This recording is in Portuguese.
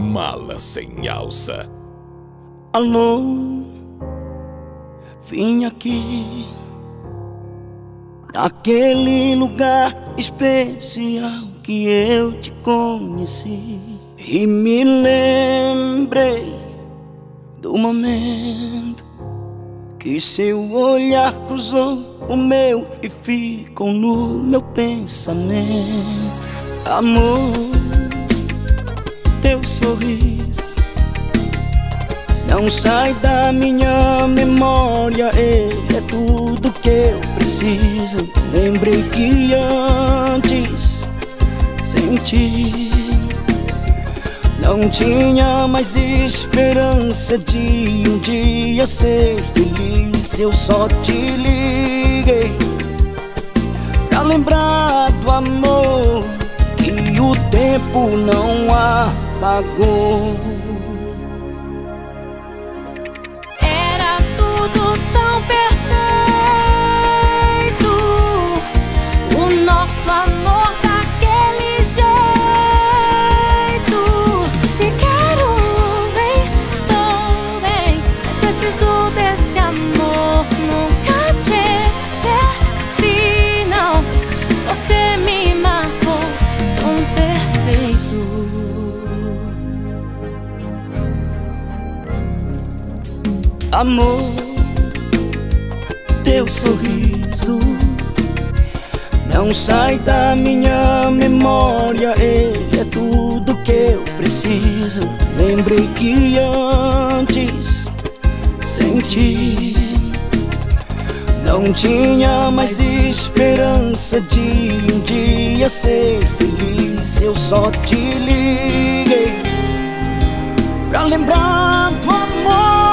mala sem alça. Alô, vim aqui naquele lugar especial que eu te conheci e me lembrei do momento que seu olhar cruzou o meu e ficou no meu pensamento. Amor, teu sorriso não sai da minha memória, ele é tudo que eu preciso. Lembrei que antes, sem ti, não tinha mais esperança de um dia ser feliz. Eu só te liguei pra lembrar do amor que o tempo não apagou. Era tudo tão perfeito, o nosso amor daquele jeito. Te quero bem, estou bem, mas preciso desse amor. Nunca te esqueci, não. Você me marcou tão perfeito. Amor, teu sorriso não sai da minha memória, ele é tudo que eu preciso. Lembrei que antes, sem ti, não tinha mais esperança de um dia ser feliz. Eu só te liguei pra lembrar do amor